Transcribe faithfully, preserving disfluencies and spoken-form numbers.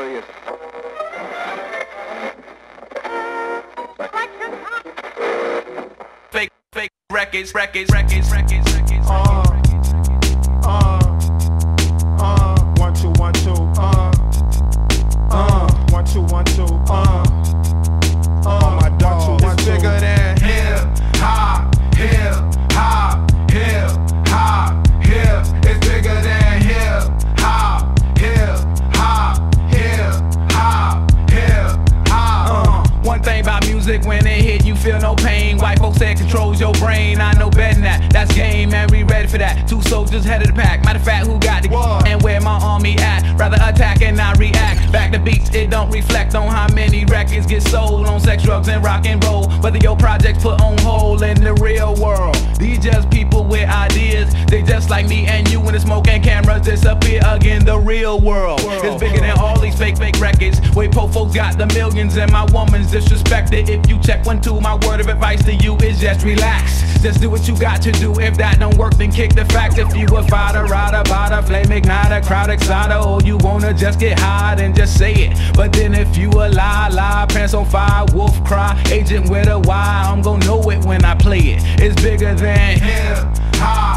serious. Fake, fake records, records, records, records, records. Uh, uh, uh, one, two, one, two, uh, uh, one, two, one, two, uh, uh, my dog, it's bigger than hip hop, hip hop, hip hop, hip. It's bigger than hip hop, hip hop, hip hop, hip hop. Uh, one thing about music, when it hit, you feel no pain. White folks say it controls your brain. I know better than that. That's game, man. We ready for that. Two soldiers head of the pack. Matter of fact, who got the What? and where my army at? Rather attack and not react. Back to beats, it don't reflect on how many records get sold on sex, drugs, and rock and roll. Whether your projects put on hold in the real world. These just people with ideas. They just like me and you when the smoke and cameras disappear again. The real world is bigger than all these fake, fake records. Way po folks got the millions and my woman's disrespected. If you check one, two, my word of advice to you is just relax. Just do what you got to do. If that don't work, then kick the facts. If you a fighter, rider, bada, flame igniter, crowd exciter, or you wanna just get high, then just say it. But then if you a lie, lie, pants on fire, wolf cry, agent with a Y, I'm gon' know it when I play it. It's bigger than hip hop.